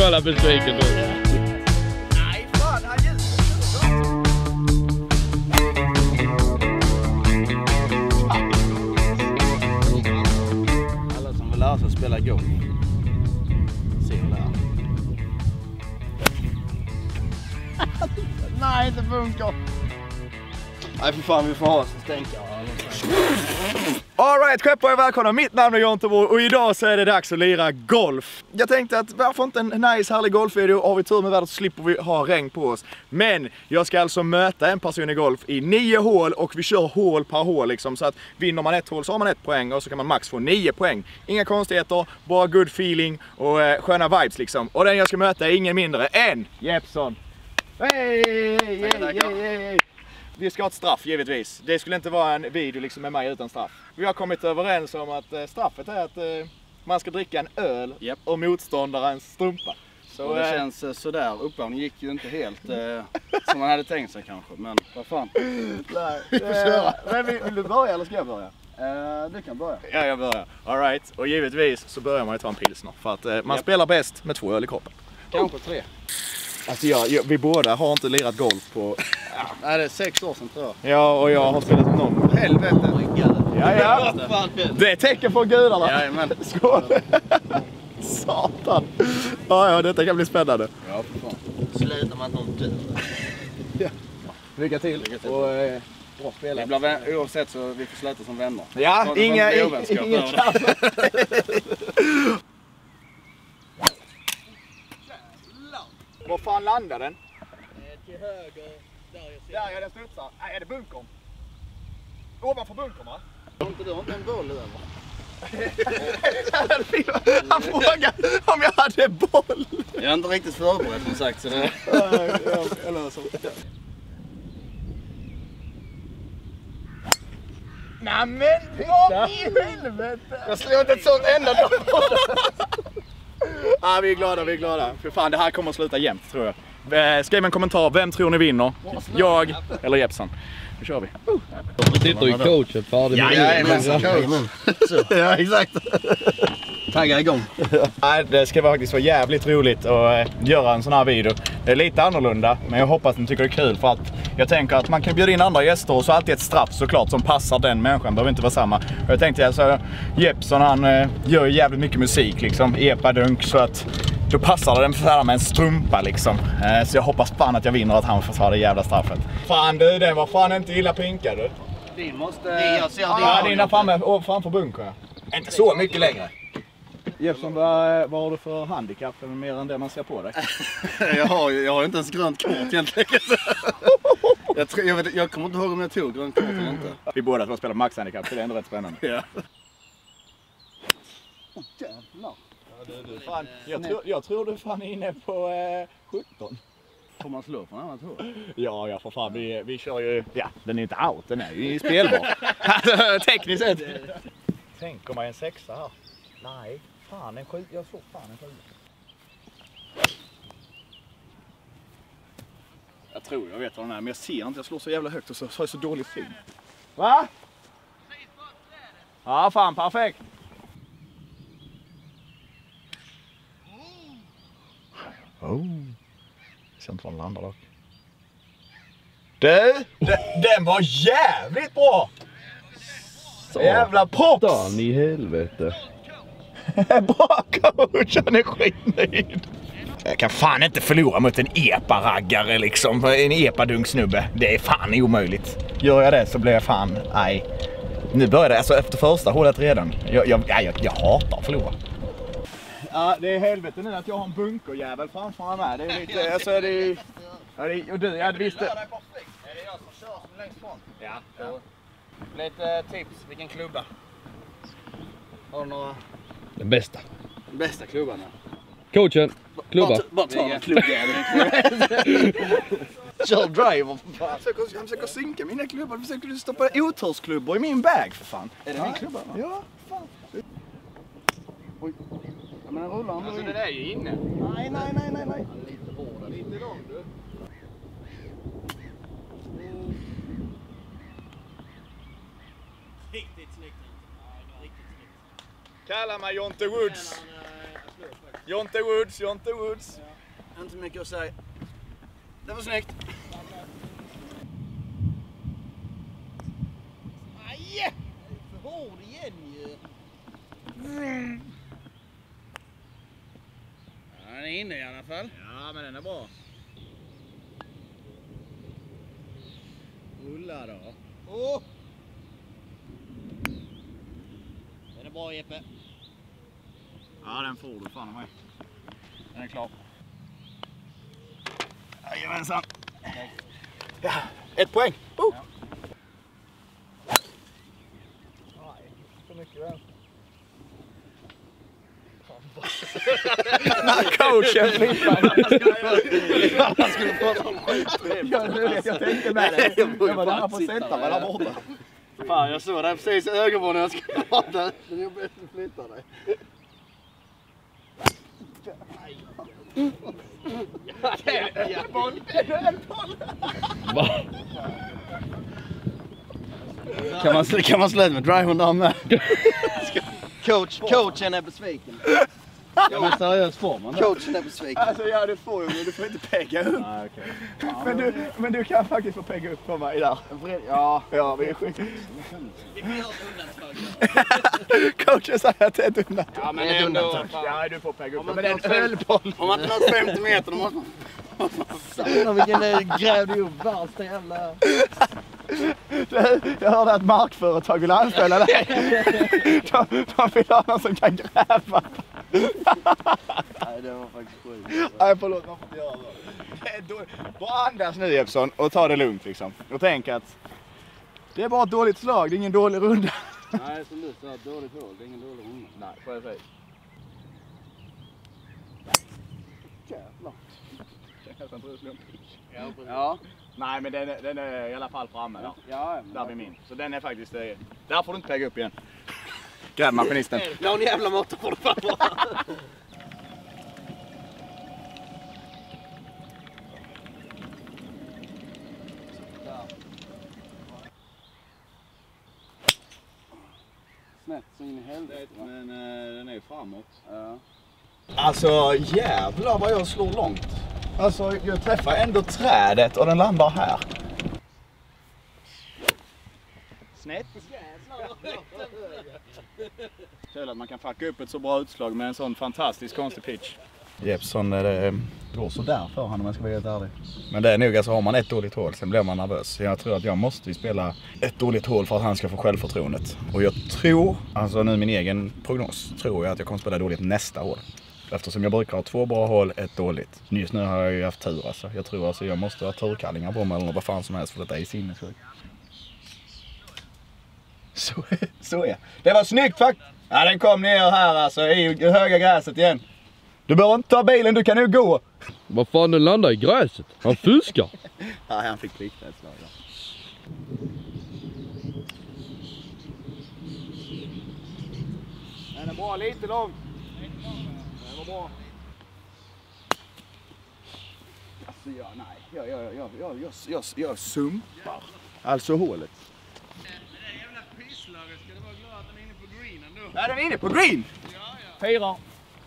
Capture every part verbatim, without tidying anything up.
jävla besviken då. Nej, fan, han gör alla som vill lära sig att spela golf. Se där. Nej, inte funkar. Nej, för fan, vi får ha så stänka. Alright, skeppare är välkomna. Mitt namn är Jonte och idag så är det dags att lira golf. Jag tänkte att varför inte en nice, härlig golfvideo? Har vi tur med vädret så slipper vi ha regn på oss. Men jag ska alltså möta en person i golf i nio hål och vi kör hål per hål liksom. Så att vinner man ett hål så har man ett poäng och så kan man max få nio poäng. Inga konstigheter, bara good feeling och eh, sköna vibes liksom. Och den jag ska möta är ingen mindre än Jeppson. Hej, hej, hej, hej. Vi ska ha ett straff givetvis. Det skulle inte vara en video liksom med mig utan straff. Vi har kommit överens om att eh, straffet är att eh, man ska dricka en öl yep. och motståndarens strumpa. Så och det eh, känns eh, sådär. Uppvärmningen gick ju inte helt eh, som man hade tänkt sig kanske. Men vad fan. Nej, vi får köra. Men vill, vill du börja eller ska jag börja? Eh, du kan börja. Ja, jag börjar. All right. Och givetvis så börjar man ju ta en pilsner. För att eh, man yep. spelar bäst med två öl i kroppen. Kanske tre. Alltså jag, jag, vi båda har inte lirat golf på... Ja. Nej, det är sex år sedan tror jag. Ja, och jag har spelat någon. Helvete. Ja, ja. Det är tecken på gudarna. Jajamän. Skål. Satan. Ja, ja, detta kan bli spännande. Ja, för fan. Slutar man någon tur. Ja. Lycka till. Lycka till. Och, eh, bra spelat. Vi blir oavsett så vi får sluta som vänner. Ja, så inga... inga Var fan landar den? Till höger, där jag ser. Där är den studsar. Nej, är det bunkern? Ovanför bunkern, va? Har inte du inte en boll över? Han frågade om jag hade boll. Jag är inte riktigt förberedd som sagt. Så det... jag löser. Nej men vad i helvete! Jag slår inte ett sånt enda dag. Ja, vi är glada, vi är glada. För fan, det här kommer att sluta jämnt tror jag. Skriv en kommentar, vem tror ni vinner? Jag eller Jeppson? Nu kör vi. Vi sitter ju coachen färdig med det. Ja, ja, exakt. Tagga igång. Nej, det ska faktiskt vara jävligt roligt att göra en sån här video. Det är lite annorlunda, men jag hoppas att ni tycker det är kul för att jag tänker att man kan bjuda in andra gäster och så alltid ett straff såklart som passar den människan. Det behöver inte vara samma. Och jag tänkte alltså, Jeppson han eh, gör ju jävligt mycket musik liksom, epadunk, så att då passar den för med en strumpa liksom. Eh, så jag hoppas fan att jag vinner att han får ta det jävla straffet. Fan du, den var fan inte illa pinkad du. Din måste... Nej, jag ser Ja, din är framme och framför bunkern. Inte så mycket längre. Jeppson, vad, vad har du för handikapp mer än det man ser på dig? jag, har, jag har inte ens grönt kort egentligen. jag, tror, jag, vet, jag kommer inte ihåg om jag tog grönt kort eller inte. Vi båda två spelar maxhandikapp så det är ändå rätt spännande. Ja. Oh, jävlar. Ja, du, du, fan, jag, tror, jag tror du fan är inne på eh, sjutton. Får man slå från annat håll? Ja, ja för fan. Vi, vi kör ju... Ja, den är inte out. Den är ju spelbar. Tekniskt sett. Tänk om jag är en sexa här. Nej, fan en sju. Jag såg fan en sju. Jag tror jag vet vad den är, men jag ser inte. Jag slår så jävla högt och så har jag så dålig film. Va? Ja, fan perfekt. Oh. Jag ser inte var den landar dock. Du! Den var jävligt bra! Så jävla props! Dan i helvete. Bra coach, han är skitnöjd. Jag kan fan inte förlora mot en epa-raggare liksom. En epa-dunksnubbe. Det är fan omöjligt. Gör jag det så blir jag fan... Nej. Nu börjar det, alltså efter första hålet redan. Jag, jag, jag, jag hatar att förlora. Ja, det är helvete nu att jag har en bunkerjävel framför mig med. Det är lite, alltså det är... Ja, det är, och du, jag visste... Är det jag som kör som längst fram? Ja. ja. Lite tips, vilken klubba? Har du några... Den bästa. Den bästa klubban? Coachen, klubba. Bara, bara ta en klubbjävel. Kör driver för fan. Jag försöker synka mina klubbar. Försöker du stoppa otursklubbor i min bag för fan? Är det ja. min klubba? Va? Ja, fan. Oj. Ja, men den rullar ändå. Alltså det där är ju inne. Nej, nej, nej, nej, nej. Lite hårdare. Lite lång du. Riktigt snyggt. Ja, riktigt snyggt. Kalla mig Jonte Woods. Jonte Woods, Jonte Woods. Ja. Inte mycket att säga. Det var snyggt. Aj! För hård igen ju. Ja, den är inne i alla fall. Ja, men den är bra. Rulla då. Åh! Den är bra, Jeppe. Ja, den får du fan av mig. Den är klar. Jajamensan. Ja, ett poäng. Oh. Ja. Nej, för mycket väl. Coachen flippade. Han skulle få någon skit. Jag tänkte med det. Jag var där på sätta mig där borta. Fan, jag såg det precis i ögonvåningen. Jag skulle ha det. Den är bättre att flytta dig. En boll, en boll. Va? Kan man, kan man sluta med driven där med? Coach, coachen är besviken. Jag är seriös form. Coachen är besviken. Alltså ja, du får ju, men du får inte pegga upp. Ah, okay. Ja, men, du, men du kan faktiskt få pegga upp på mig där. Ja. Ja, vi är skit. Vi får göra ett undantag. Coachen säger att det är ett undantag. Ja, men det är ett undantag. Ja, du får pegga upp. Om Men det är en ölboll. Om man inte nått femtio meter då måste man... Sanna, vilken grävde upp värsta jävla... Jag hörde att markföretag vill anställa dig. De, de vill ha någon som kan gräva. Nej, det var faktiskt sjukt. Nej, förlåt, man får inte göra det. Bara andas nu, Jeppsson, och ta det lugnt liksom. Och tänk att det är bara ett dåligt slag, det är ingen dålig runda. Nej, som du sa, dåligt hål, det är ingen dålig runda. Nej, får jag säga. Jävlar. Ja. Nej, men den är, den är i alla fall framme där. Ja, där vid min. Så den är faktiskt... Där får du inte pegga upp igen. Grävmaskinisten. Någon jävla motor får du fan vara. Snett så in i helvete. Men uh, den är ju framåt. Ja. Alltså jävlar vad jag slår långt. Alltså jag träffar ändå trädet och den landar här. Snett. Kul att man kan fucka upp ett så bra utslag med en sån fantastisk konstig pitch. Jeppsson, det går så där för han om jag ska vara helt ärlig. Men det är nog, alltså har man ett dåligt hål sen blir man nervös. Jag tror att jag måste spela ett dåligt hål för att han ska få självförtroendet. Och jag tror, alltså nu min egen prognos, tror jag att jag kommer spela dåligt nästa hål. Eftersom jag brukar ha två bra hål, ett dåligt. Just nu har jag ju haft tur alltså. Jag tror alltså jag måste ha turkallingar på mig eller vad fan som helst för detta är sinnessjukt. Så, så är det. var snyggt faktiskt. Ja, den kom ner här alltså i höga gräset igen. Du behöver inte ta bilen, du kan nu gå. Vad fan, den landar i gräset? Han fuskar. Ja, han fick plikta ett slag. Ja. Den är bra, lite lång. Den var bra. Alltså, ja, nej. Jag, jag, jag, jag, jag, jag, jag, jag sumpar. Alltså hålet. Pisslaget, ska du vara glad att den är inne på green ändå? Ja, den är inne på green! Ja, ja. Fyra.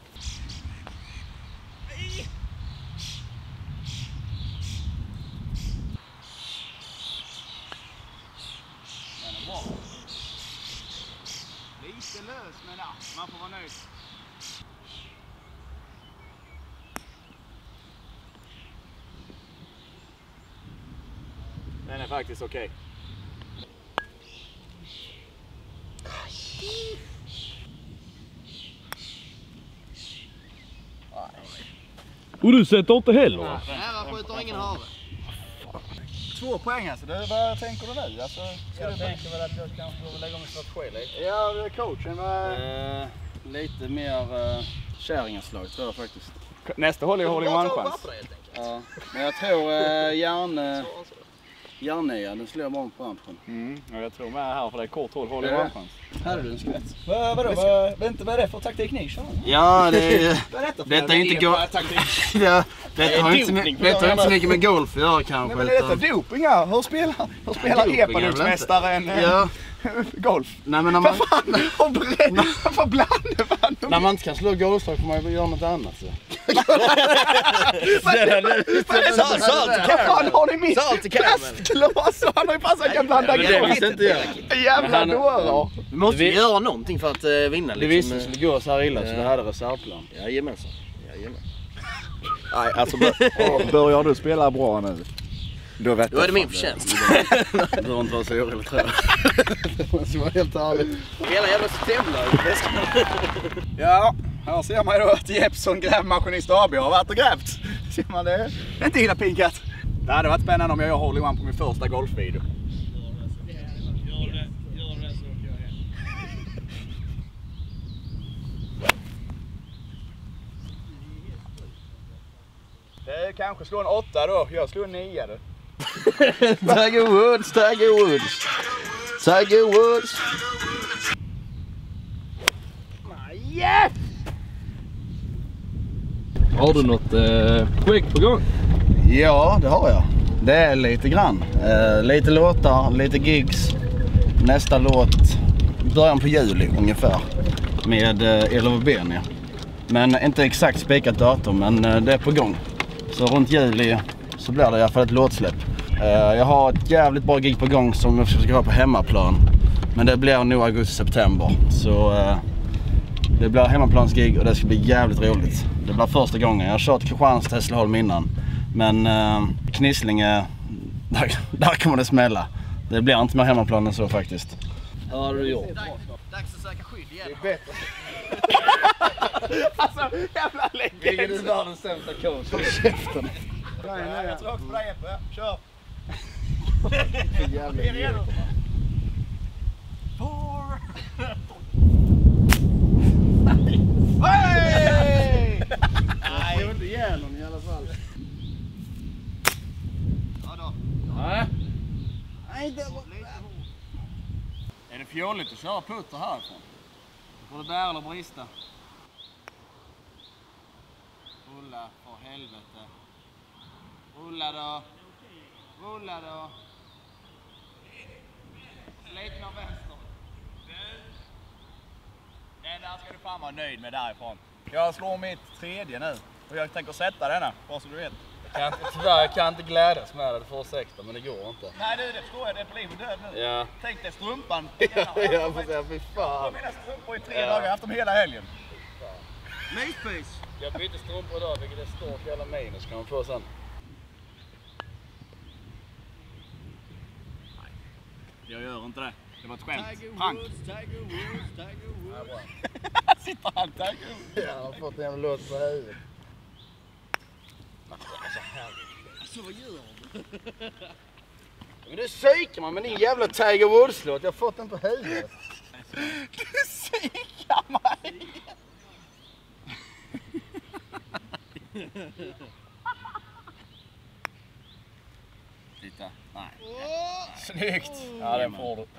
Den är bra. Lite lös men ja, man får vara nöjd. Den är faktiskt okej. Okay. Och du sätter inte heller va? Här skjuter ingen hare. Två poäng alltså, det, vad tänker du nu? Alltså, Jag tänker väl att jag kanske får lägga om min strategi lite. Ja, det är coachen. Va? Uh, lite mer uh, kärringaslag tror jag faktiskt. Nästa håll är håll i one-chans. Ja, men jag tror uh, järn... Uh, Järnöja, den slår bara på rampen. Mm, och jag tror med här för det är kort håll, håll i one-chans. Här är du en skvätt. Vad, vadå, vad, vänta, vad är det för taktik ni kör? Ja, det är... Vad är detta för detta är inte idé gå... på taktik? Ja, Detta har inte så mycket, detta har inte så mycket med golf att göra kanske. Nej, men är detta doping här? Hur spelar, hur spelar Doping är väl epadunksmästaren Ja. golf? Nej, men när man, Vad fan? Varför blandar man? när man inte kan slå golfslag får man ju göra något annat. Så. Salt, salt, vad fan har ni min plastglas? Han har ju passat att jag blandar Men det visste inte jag. Jävla dårar. Vi måste Vi- göra någonting för att uh, vinna Det liksom. visste det skulle gå så här illa så vi hade reservplan. Jajamensan. Jajamän. Nej, alltså börjar du spela bra nu? Då vet Då är det min förtjänst. Du behöver inte vara så orolig, tror jag. Det måste vara helt ärligt. Hela jävla systemlag. Ja, här ser man ju då att Jeppson Grävmaskinist A B har varit och grävt. Ser man det? Det är inte illa pinkat. Det hade varit spännande om jag gör hole in one på min första golfvideo. Det kanske slår en åtta då. Jag slår en nio då. Tiger Woods, Tiger Woods. Tiger Woods. Yes! Har du något eh, projekt på gång? Ja, det har jag. Det är lite grann. Eh, lite låtar, lite gigs. Nästa låt början på juli ungefär. Med eh, Elva Benia. Men inte exakt spikat datum, men eh, det är på gång. Så runt juli så blir det i alla fall ett låtsläpp. Eh, jag har ett jävligt bra gig på gång som jag ska ha på hemmaplan. Men det blir nog augusti-september. Så eh, det blir hemmaplansgig och det ska bli jävligt roligt. Det blir första gången. Jag har kört Kristianstad, Hässleholm innan. Men eh, Knislinge, där, där kommer det smälla. Det blir inte mer hemmaplan än så faktiskt. Hur har du gjort? Dags att söka skydd igen. Det är bättre. Alltså, jävla läckert. Vilken är världens sämsta coach? Håll käften. Nej, nej, jag tror också på dig, Jeppe. Kör. Jävla Är du redo? Four. Hej! Jag slår inte ihjäl någon i alla fall. Ja då. Nej. Nej, det var lite hårt. Är det fjolligt att köra putter härifrån? Får det där eller brista? Rulla för helvete. Rulla då. Rulla då. Lite av vänster. Den där ska du fan vara nöjd med därifrån. Jag slår mitt tredje nu. Och jag tänker sätta denna, bara så du vet. Jag kan inte, tyvärr, jag kan inte glädjas med det för ursäkta, men det går inte. Nej du, det förstår jag. Det är på liv och död nu. Ja. Tänk dig strumpan. Ja, jag får säga fy Jag har fan. mina strumpor i tre Ja. dagar. Jag har haft dem hela helgen. Myspys. Jag bytte strumpor idag, vilket är stort jävla minus kan man få sen. Jag gör inte det. Det var ett skämt. Prank. Tiger Woods, Tiger Woods. Sitter han där? Ja, jag har fått en jävla låt på huvudet. Alltså vad gör du? Men du psykar man med din jävla Tiger Woods-låt. Jag har fått den på huvudet. Du psykar mig! Titta. Nej. Snyggt! Ja, den får du.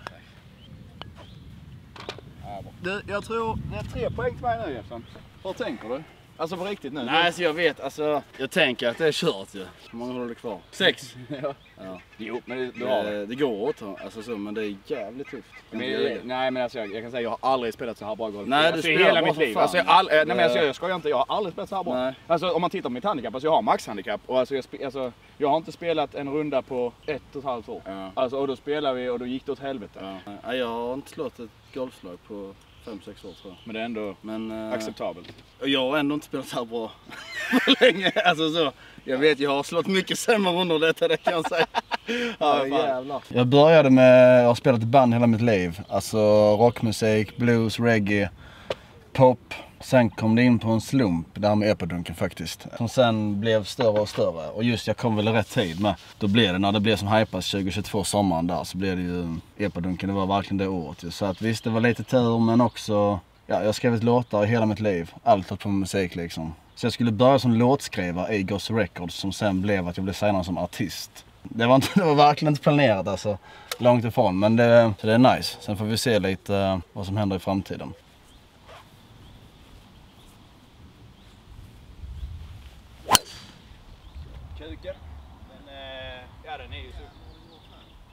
Du, jag tror det är tre poäng till mig nu, Jefferson. Vad tänker du? Alltså på riktigt nu? Nej, alltså jag vet, alltså jag tänker att det är kört ju. Hur många håller det kvar? Sex. Ja. Ja. Jo, men det, du har det. Det, det går åt alltså så, men det är jävligt tufft. Men, nej men alltså jag, jag kan säga jag har aldrig spelat så här bra golf. Nej, du alltså, i spelar hela bra mitt för liv. fan. Alltså, jag, all, nej men alltså, jag skojar inte, jag har aldrig spelat så här bra. Nej. Alltså om man tittar på mitt handikapp, alltså jag har maxhandikapp och alltså jag, spe, alltså jag har inte spelat en runda på ett och ett halvt år. Ja. Alltså och då spelar vi och då gick det åt helvete. Ja. Nej, jag har inte slått ett golfslag på fem sex år tror jag. Men det är ändå Men äh, acceptabelt. och jag har ändå inte spelat så här bra på länge. Alltså så. Jag vet, jag har slått mycket sämre under detta, det kan jag säga. Ja, jävlar. Jag började med, jag har spelat i band hela mitt liv. Alltså rockmusik, blues, reggae, pop. Sen kom det in på en slump där med epadunken faktiskt. Som sen blev större och större. Och just jag kom väl i rätt tid med. Då blev det, när det blev som hypas tjugohundratjugotvå sommaren där, så blev det ju epadunken. Det var verkligen det året. Så att visst, det var lite tur, men också, ja, jag har skrivit låtar i hela mitt liv. Allt på musik liksom. Så jag skulle börja som låtskrivare i Goss Records, som sen blev att jag blev signad som artist. Det var, inte, det var verkligen inte planerat alltså, långt ifrån, men det, så det är nice. Sen får vi se lite uh, vad som händer i framtiden.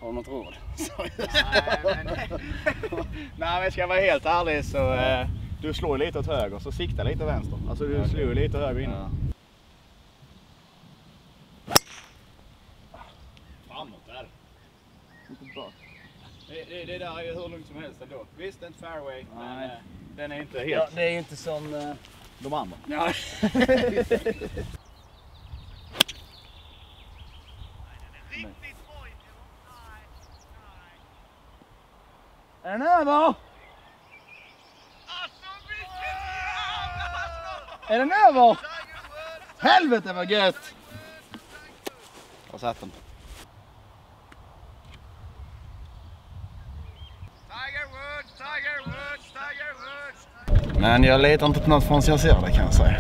Har du något råd? Nej, men, nej, men ska jag vara helt ärlig så eh, du slår lite åt höger så sikta lite vänster. Alltså du okay. slår lite höger in. Ja. Framåt där. Det, det, det där är ju hur lugnt som helst ändå. Visst, det är inte fairway, nej. Men eh, den är inte helt... Ja, det är ju inte som eh, de andra. Ja. Är den över? Är den över? Helvete vad gött! Jag satt den. Men jag letar inte på något förrän jag ser det, kan jag säga.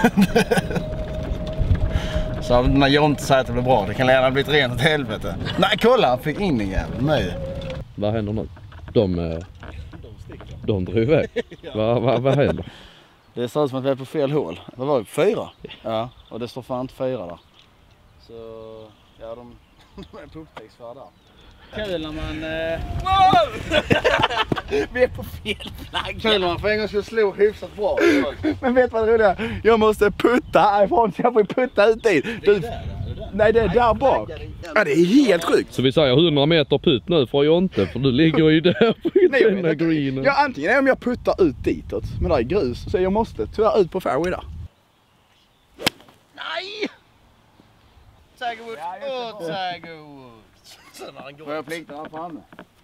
Så när jag inte säger att det blir bra, det kan redan bli ett rent åt helvete. Nej, kolla, han fick in en jävel. Nej. Vad händer nu? De, de, de drar iväg. Ja. Vad, vad, vad händer? Det ser ut som att vi är på fel hål. Vad var det? Fyra? Ja, och det står fan inte fyra där. Så, ja, de, de är på upptäcktsfärd där. Kul när man... Eh... Wow! Vi är på fel flagg. Kul när man för en gång skulle slå hyfsat bra. Men vet vad det roliga är? Jag måste putta härifrån så jag får putta ut dit. Det är där, där. Nej, det är där bak. Ja, det är helt sjukt. Så vi säger hundra meter putt nu för jag inte, för du ligger ju där på Nej, den där greenen. Ja, antingen är om jag puttar ut ditåt, men det är grus, så jag måste tyvärr ut på fairway där. Nej! Tiger Woods, åh oh, Tiger Woods. Får jag plikta här framme?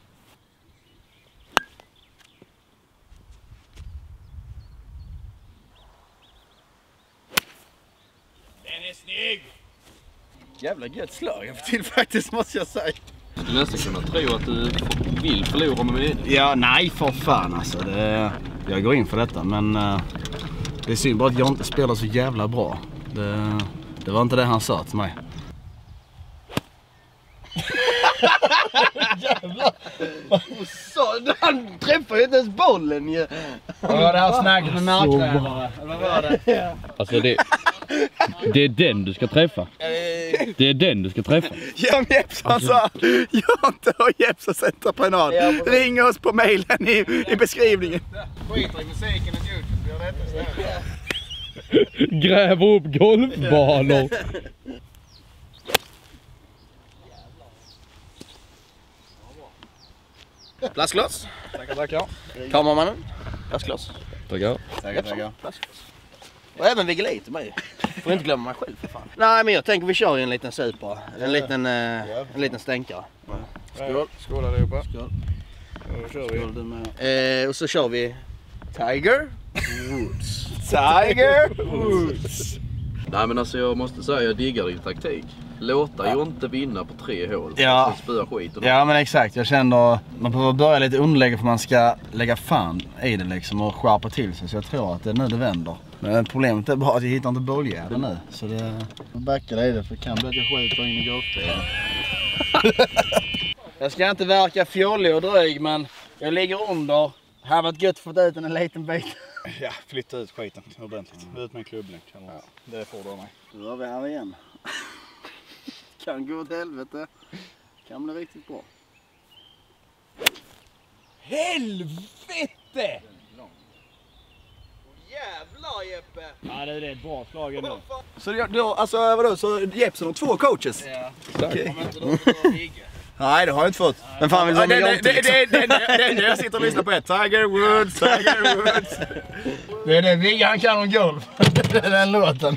Den är snygg! Jävla gött slag jag får till faktiskt, måste jag säga. Du skulle nästan kunna tro att du vill förlora med mig. Ja, nej för fan alltså. Det, jag går in för detta, men uh, det är synd bara att jag inte spelar så jävla bra. Det, det var inte det han sa till mig. Jävlar! Så, han träffade ju inte ens bollen ju. Vad var det här snacket med markgrävare? Vad var det? Alltså det, det är den du ska träffa. Det är den du ska träffa. Jan Jeppsson sa, Jonte och Jeppssons entreprenad. Ring oss på mejlen i, i beskrivningen. Skiter i musiken och YouTube, gör detta istället. Gräver upp golfbanor. Plastglas. Tackar, tackar. Kameramannen. Plastglas. Tackar. Tackar, tackar. Plastglas. Och även Vigelit till mig. Får inte glömma mig själv för fan. Nej, men jag tänker vi kör en liten super. En liten, eh, en liten stänkare. Skål. Skål allihopa. Skål. Då kör vi. Skål du med. Eh, och så kör vi Tiger Woods. Tiger Woods. Nej men alltså jag måste säga jag diggar din taktik. Låta ju inte vinna på tre hål. Ja. Så spöa skiten. Ja men exakt, jag känner man behöver börja lite underlägga för man ska lägga fan i det liksom och skärpa till sig. Så jag tror att det är nu det vänder. Men problemet är bara att jag hittar inte bollgärden nu. Så det... Jag backar i det för det kan bli att jag skjuter in i golfbilen. Jag ska inte verka fjollig och dryg men jag ligger under. Det här var ett gött fått ut en liten bit. Ja, flytta ut skiten ordentligt. Ut med en klubblänk. Ja, det får du av mig. Då är vi här igen. Kan gå åt helvete. Kan bli riktigt bra. Helvete! Jävlar Jeppe! Ja det är ett bra slag ändå. Så du, du alltså vadå, så Jeppsson har två coaches? Ja. Okej. Okay. Nej det har jag inte fått. Men fan vill du det, ha det, det, det, det, det, det, jag sitter och lyssnar på ett. Tiger Woods, Tiger Woods. Det är det Vigge han kan om golf. Det är den låten.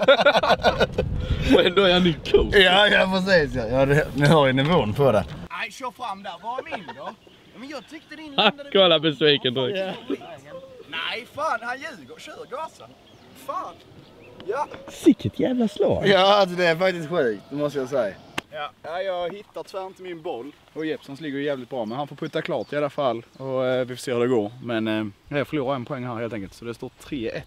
Och ändå är han ny coach. Ja, ja precis. Ja. Ja, det, ni har ju nivån på det. Nej, kör fram där. Vad är min då? Men jag tyckte din landade... Kolla besviken direkt. Ja. Nej, fan han ljuger. Kör gasa. Fan. Ja. Sicket jävla slag. Ja, alltså, det är faktiskt sjukt. Det måste jag säga. Ja, ja jag hittar tyvärr inte min boll. Och Jeppssons ligger ju jävligt bra. Men han får putta klart i alla fall. Och eh, vi får se hur det går. Men eh, jag förlorar en poäng här helt enkelt. Så det står tre ett.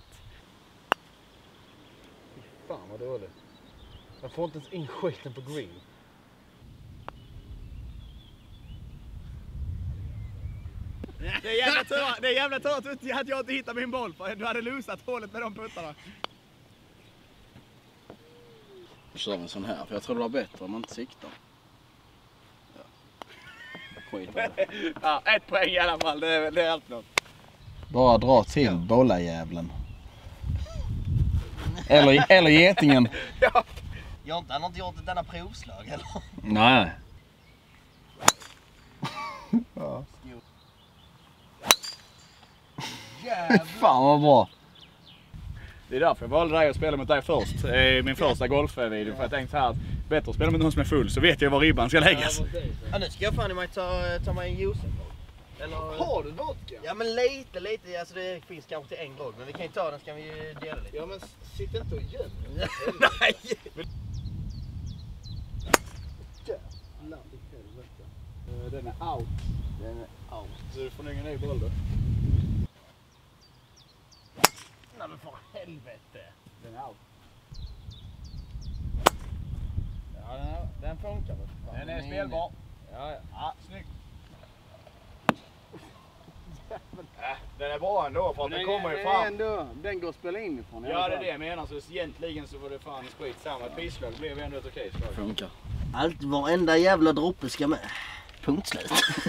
Fan vad dåligt. Jag får inte ens in skiten på green. Det är jävla tur, det är jävla tur att jag inte hittar min boll. För du hade lusat hålet med de puttarna. Jag kör en sån här, för jag tror det var bättre om man inte siktar. Ja. skit. Ja, ett poäng i alla fall, det är, det är allt något. Bara dra till bollajävlen. Eller, eller getingen. Ja. Jonte, han har inte gjort denna provslag eller? Nej. Ja. Fan vad bra. Det är därför jag valde dig att spela mot dig först. I min första golfvideo. För jag tänkte här att bättre att spela med någon som är full så vet jag var ribban ska läggas. Ja, nu ska jag fan i mig ta, ta mig en juice. Eller... Har du vodka? Ja men lite, lite. Alltså det finns kanske till en grogg. Men vi kan ju ta den, ska vi ju dela lite. Ja men sitt inte och göm. Nej! Jävlar i helvete. Den är out. Den är out. Så du får nog en ny boll då. Nej men för helvete. Den är out. Ja den, den funkar väl. Den är spelbar. Ja, ja. Ja, snyggt. Äh, den är bra ändå för att den, den kommer ju fram. Ändå, den går att spela in ifrån. Ja det är det jag menar, så egentligen så var det fan skit samma. Ett pisslag blev ändå ett okej slag. Funkar. Allt, varenda jävla droppe ska med. Punkt slut.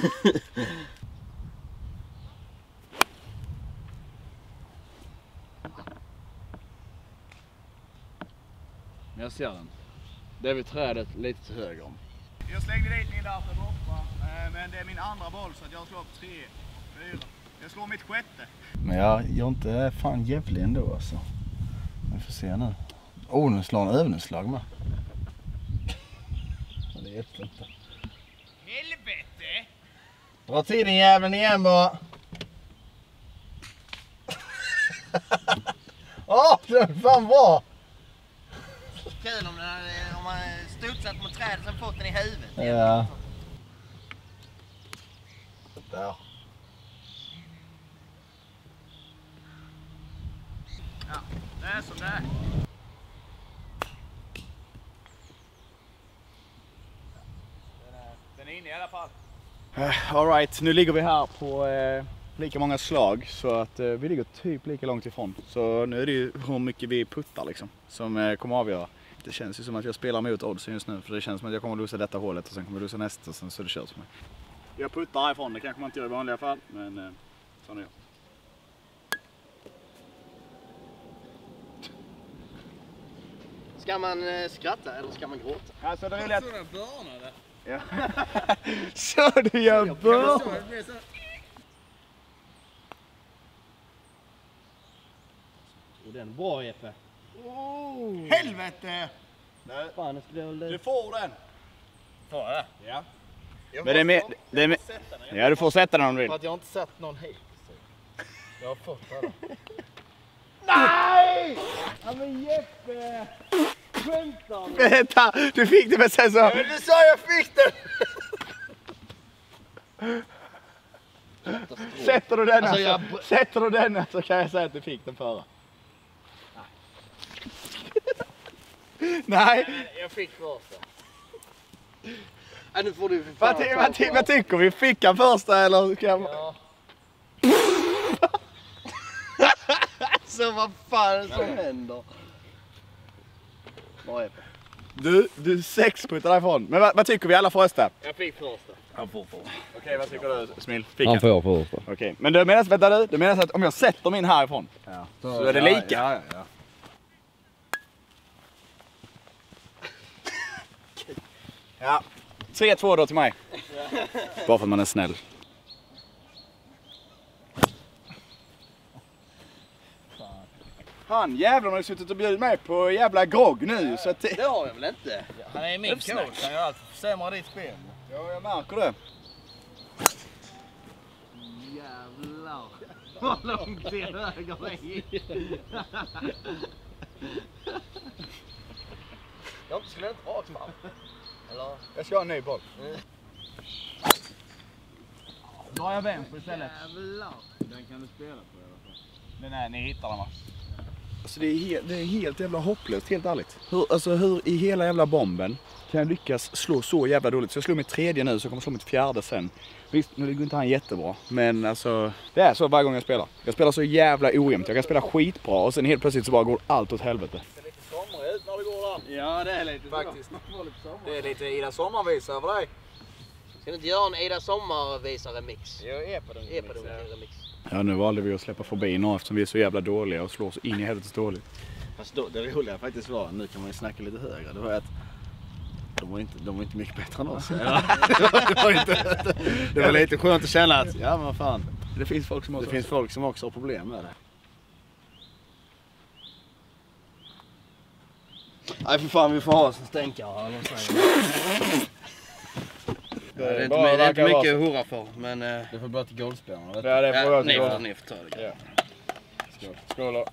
Jag ser den. Det är vid trädet lite till höger om. Jag slängde dit min där för att droppa, men det är min andra boll så att jag slår upp tre, fyra. Jag slår mitt sjätte. Men jag gör inte fan jävlig ändå alltså. Vi får se nu. Oh, nu slår en övningsslag med. Det hjälpte inte. Helvete! Dra tiden jäveln igen bara. Åh, oh, det är fan bra! Kul om, den hade, om man studsat mot trädet och fått den i huvudet. Ja. Där. Ja, det är som det är. Den är inne i alla fall. Uh, all right, nu ligger vi här på uh, lika många slag så att uh, vi ligger typ lika långt ifrån. Så nu är det ju hur mycket vi puttar liksom som uh, kommer avgöra. Det känns ju som att jag spelar mot oddsen just nu för det känns som att jag kommer att losa detta hålet och sen kommer jag losa nästa och sen så det körs med. Jag puttar härifrån, det kanske man inte gör i vanliga fall men uh, så är det. Ska man eh, skratta eller ska man gråta? Alltså det är lätt. Så den börnade. Ja. Så du gör bör. Och den var Jeppe. Oh. Helvete! Nej. Fan, jag skulle väl... Du får den. Får jag? Ja. Jag Men det är med, det är med. Ja, du får sätta den om du vill. För att jag har inte sett någon hit. Jag har fått den. Nej! Ja men Jeppe! Skämtar du? Vänta, du fick det men sen så... Ja, men du sa jag fick den! Sätter du den alltså, alltså, jag... sätter du den så kan jag säga att du fick den förra. Nej. Nej. Jag fick första. Ja, nu får du för fan. Vad, ty vad, ty vad tycker vi? Fick han första eller? Ska jag... Ja. Så vad fan är det som händer? Vad är det? Du, du sexputtar därifrån. Men vad, vad tycker vi alla första? Jag fick första. Han får första. Okej, okay, vad tycker du Smil? Fick han får första. Okej, okay. Men du menar, vänta du, du menar att om jag sätter min härifrån ja. så, så är det lika? Ja, ja, ja. Ja, tre två då till mig. Bara för att man är snäll. Han jävlar har ju suttit och bjudit mig på jävla grogg nu. Ja, så att det... det har jag väl inte. Han är min coach, han gör allt för att försämra ditt spel. Ja, jag märker det. Jävlar. Vad långt till höger väg. Jag skulle inte rakt fram. Eller? Jag ska ha en ny boll. Mm. Drar jag vänster istället. Jävlar. Den kan du spela på i alla fall. Den är, ni hittar den va? Alltså det är, helt, det är helt jävla hopplöst, helt ärligt. Hur, alltså hur i hela jävla bomben kan jag lyckas slå så jävla dåligt? Så jag slår mitt tredje nu så kommer jag slå mitt fjärde sen. Visst, nu ligger inte han jättebra. Men alltså, det är så varje gång jag spelar. Jag spelar så jävla ojämnt. Jag kan spela skitbra och sen helt plötsligt så bara går allt åt helvete. Det är lite somrig ut när det går där. Ja, det är lite faktiskt. Det är lite Ida Sommarvisa över dig. Ska du inte göra en Ida Sommar-visar-remix? Jag är på den remix. Ja, nu valde vi att släppa förbi några eftersom vi är så jävla dåliga och slår så in i helvetes dåligt. Fast då, det roliga faktiskt var, nu kan man ju snacka lite högre, det var att de var inte, de var inte mycket bättre än oss. Ja. det, var, det, var inte, det var lite skönt att känna att, ja men vad fan. Det finns folk som också, det finns folk som också har problem med det. Nej för fan, vi får ha oss en stänkare eller så. Det är inte, det är inte mycket att hurra för, men... Uh... Det får bara till golfspelarna, vet du? Ja, det får ja, jag till golf. Ni får ta det. Ja. Skål. Skål då.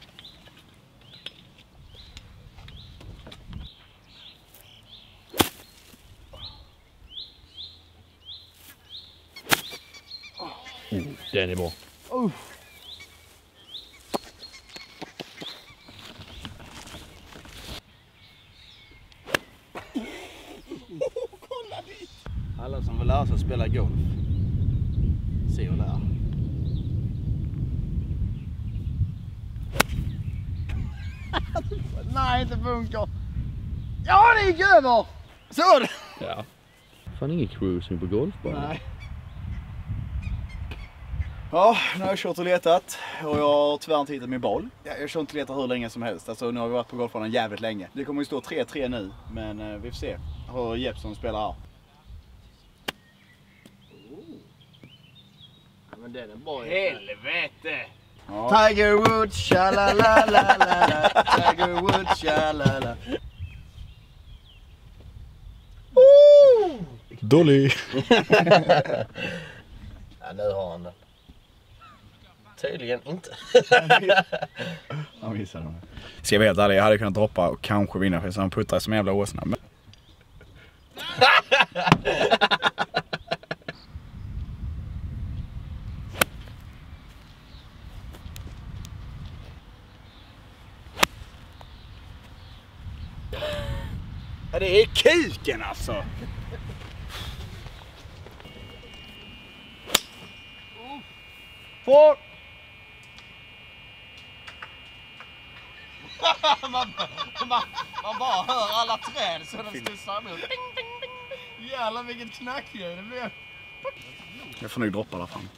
Oh, den är bra. Uh. Alla som vill lära sig att spela golf, se och lär. Nej, inte funkar. Ja, det gick över! Så det! Ja. Fan ingen cruising på golf bara. Nej. Ja, nu har jag kört och letat och jag har tyvärr inte hittat min boll. Ja, jag har kört och letat hur länge som helst. Alltså nu har vi varit på golfbanan jävligt länge. Det kommer ju stå tre tre nu, men eh, vi får se hur Jeppson spelar här. Men den är bra. Helvete! Ja. Tiger Woods, tjalalalalala. Tiger Woods, tjalala. Dålig! Ja, nu har han det. Tydligen inte. Han missade den. Ska jag vara helt ärlig, jag hade kunnat droppa och kanske vinna för han puttrar som jävla åsna. Men... Ja, det är kuken alltså! Får! man, man, man bara hör alla träd så den stussar emot. Ding, ding, ding, ding. Jävlar vilket knackljud det blev. Jag får nog droppa där fram.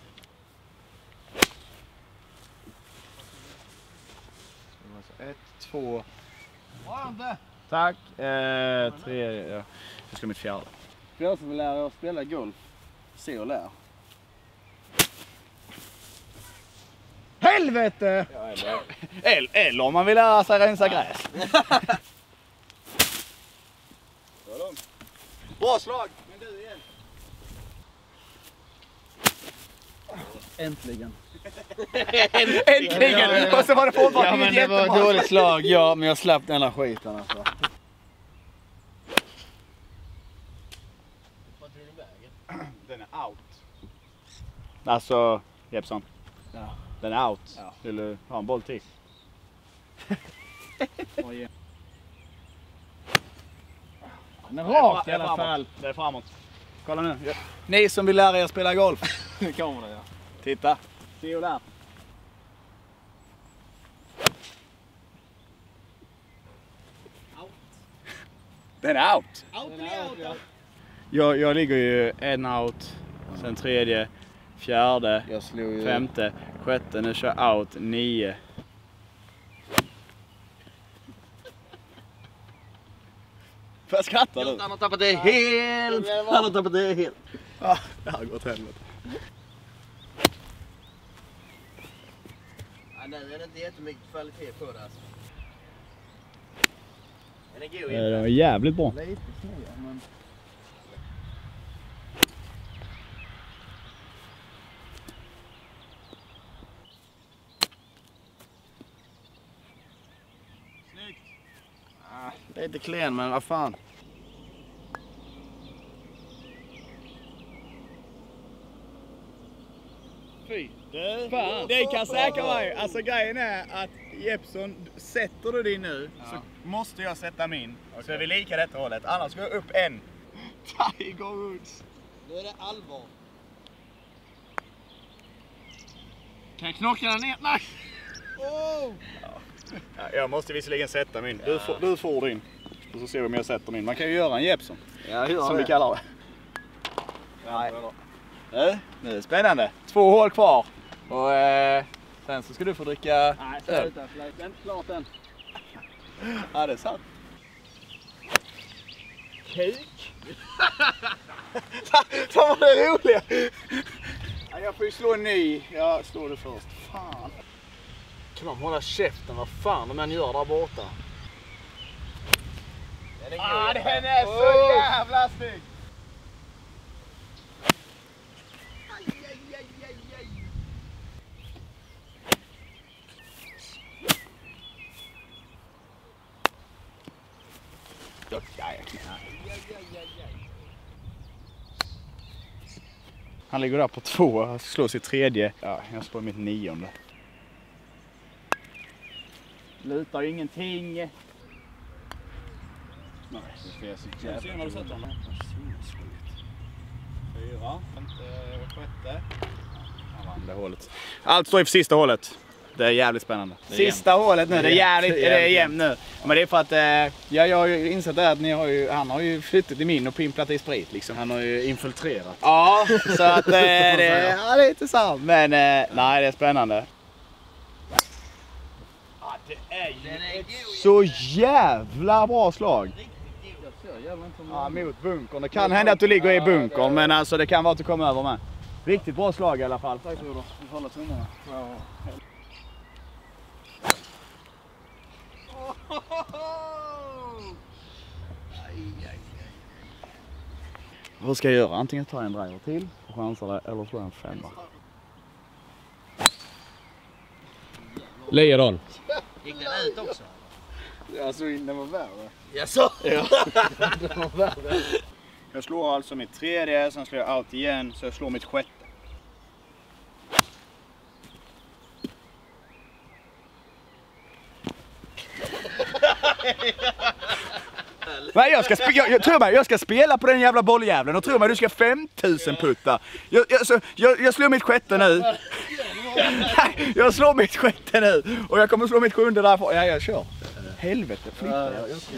Ett, två... Tack! Eh, tre, ja. Jag ska mitt fjärde. Jag som vill lära att spela golf, se och lär. Helvete! Ja, eller, eller om man vill lära sig rensa gräs. Bra slag! Men du igen. Äntligen. Äntligen! Och så var det fortfarande Ja men det var ett dåligt slag, ja men jag slapp den här skiten alltså. Den är out. Alltså, Jeppson. Ja. Den är out. Ja. Vill du ha en boll till? Den är rakt i alla fall. Det är framåt. Kolla nu. Ja. Ni som vill lära er spela golf. Nu kommer det ja. Titta. Se och lär. Den är out. Out är out ja. Jag, jag ligger ju en out, sen tredje, fjärde, Jag slog ju... femte, sjätte, nu kör jag out, nio. Får jag skratta nu? Han har tappat det helt. Han har tappat det helt. Ah, det här går åt helvete. Ja, nu är det inte jättemycket kvalitet på det alltså. Den är god. Det var jävligt bra. Lite snygga men... Snyggt! Ah, lite klen men vad fan. Fy, fan. Det kan säkra mig. Alltså grejen är att Jeppson, sätter du din nu ja. Så måste jag sätta min. Okay. Så är vi lika detta hållet. Annars går jag upp en. Tiger Woods. Nu är det allvar. Kan jag knocka den ner? Nej! Oh. Ja, jag måste visserligen sätta min. Du får, du får din. Och så ser vi om jag sätter min. Man kan ju göra en Jeppson. Ja, som det. Vi kallar det. Nej. Nej, nu är det spännande. Två hål kvar. Och eh, sen så ska du få dricka Nej, öl. sluta. Det är inte klart än. Ja, det är sant. Kuk. Fan vad det är roliga. Ja, jag får ju slå en ny. Jag slår det först. Fan. Kan de hålla käften? Vad fan de än gör där borta? Den är ah, den är så jävla snygg. Han ligger där på två, han slår sitt tredje. Ja, jag slår mitt nionde. Lutar ingenting. Nej, det är så jävla... Ser när du sätter den? Fyra, femte, sjätte. Han vann det hålet. Allt står i för sista hålet. Det är jävligt spännande. Är sista jämnt. Hålet nu, det är jävligt, det är jämnt nu. Men det är för att, eh, ja, jag har ju insett att ni har ju, han har ju flyttat i min och pimplat i sprit liksom. Han har ju infiltrerat. Ja, så att eh, det, ja, det är inte sant. Men eh, nej, det är spännande. Ja, det är ju ett så jävla bra slag. Ja, mot bunkern. Det kan hända att du ligger i bunkern, men alltså det kan vara att du kommer över med. Riktigt bra slag i alla fall. Tack så mycket. Vi håller tummarna. Ja. Vad ska jag göra? Antingen ta en driver till och chansar det, eller slå en femma. Lejon. Gick den ut också? Jag såg in den var värre. Jaså? Ja. Den var värre. Jag slår alltså mitt tredje, sen slår jag out igen, så jag slår mitt sjätte. Nej, jag ska, jag, jag, tror mig, jag ska spela på den jävla bolljävlen och tror mig du ska femtusen putta. Jag, jag, så, jag, jag slår mitt sjätte nu. Nej, jag slår mitt sjätte nu. Och jag kommer slå mitt sjunde därför. Ja, jag kör. Helvete, flytta. Jag, jag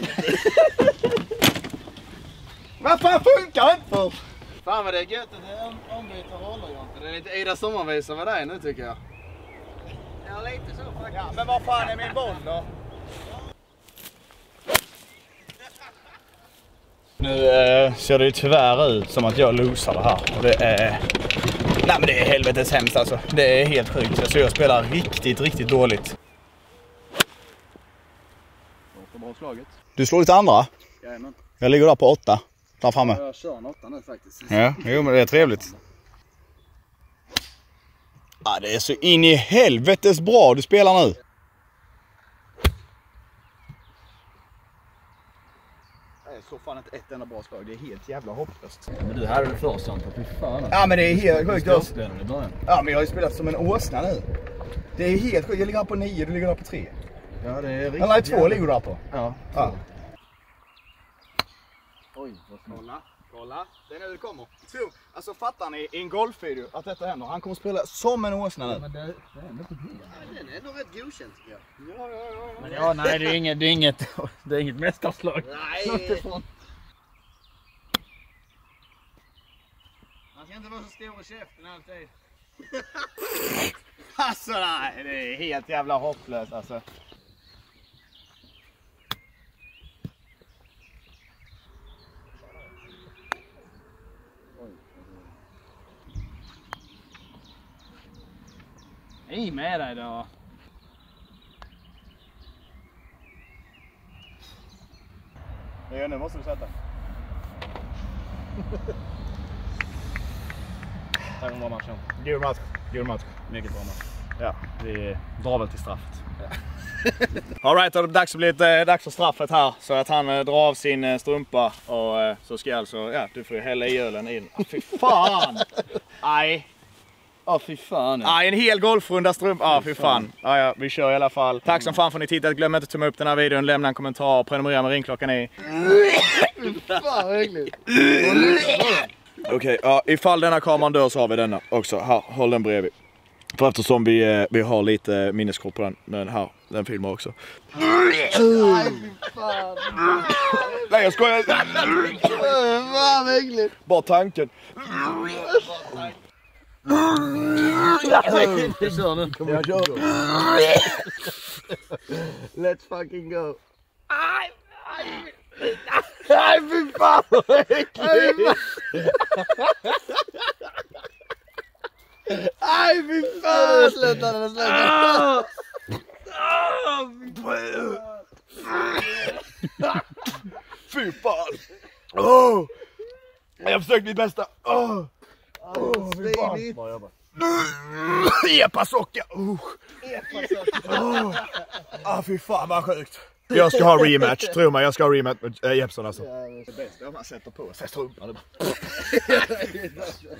vad fan funkar inte för? Fan vad det är gött att det är ombyta roller, Jonte. Det är lite Ida Sommarvisa med dig nu tycker jag. Ja, lite så faktiskt. Ja, men vad fan är min boll då? Nu eh, ser det ju tyvärr ut som att jag losar det här. Och det är... Nej men det är helvetes hemskt alltså. Det är helt sjukt. Alltså jag spelar riktigt, riktigt dåligt. Bra slaget. Du slår lite andra? Jajamän. Jag ligger där på åtta. Där framme. Jag kör en åtta nu faktiskt. Ja, jo men det är trevligt. Ja, det är så in i helvetes bra du spelar nu. Det är så fan inte ett enda bra slag. Det är helt jävla hopplöst. Men du hade det först, Jonte. Fy fan. Ja men det är helt sjukt. Jag Jag... i början. Ja men jag har ju spelat som en åsna nu. Det är helt sjukt. Jag ligger här på nio, du ligger där på tre. Ja, det är riktigt. Eller nej, två ligger du där på. Ja. Ja. Oj, vad snart. Kolla, kolla. Det är nu det kommer. Så, alltså fattar ni i en golfvideo att detta händer? Han kommer spela som en åsna nu. Men det, det är ändå på det. Den är ändå rätt godkänd tycker jag. Ja, ja, ja. Men ja, nej det är inget, det är inget, det är inget mästerslag. Nej. Man ska inte vara så stor i käften alltid. Alltså nej, det är helt jävla hopplöst alltså. I med dig då. Ja, nu måste du sätta. Tack för matchen. God match. God match. Mycket bra match. Ja, vi drar väl till straffet. All right, då är det dags, att bli lite, dags för straffet här. Så att han eh, drar av sin eh, strumpa och eh, så ska alltså, ja, du får ju hälla i ölen in. Ah, fy fan! Nej. Ja, oh, fy fan. Ja, en hel golfrunda strumpa. Ja, ah, fy fan. Ja, ja, vi kör i alla fall. Tack som fan för att ni tittat. Glöm inte att tumma upp den här videon, lämna en kommentar och prenumerera med ringklockan i. Fan, äckligt. Okej, okay, ja, ifall denna kameran dör så har vi denna också. Här, håll den bredvid. För eftersom vi, vi har lite minneskort på den, men här, den filmar också. Nej, jag skojar. Vad äckligt. Bara tanken. Jag kör nu. Jag kör. Let's fucking go. Aj, fy fan vad äckligt. Aj, fy fan. Sluta nu, sluta. Fy fan. Oh. Jag har försökt mitt bästa. Oh. Oh, fy fan. Epa-socka. Oh. Oh. Ah, fy fan vad sjukt. Jag ska ha rematch, tro mig, jag ska ha rematch med äh, Jeppson alltså. Det bästa är om man sätter på sig strumpan.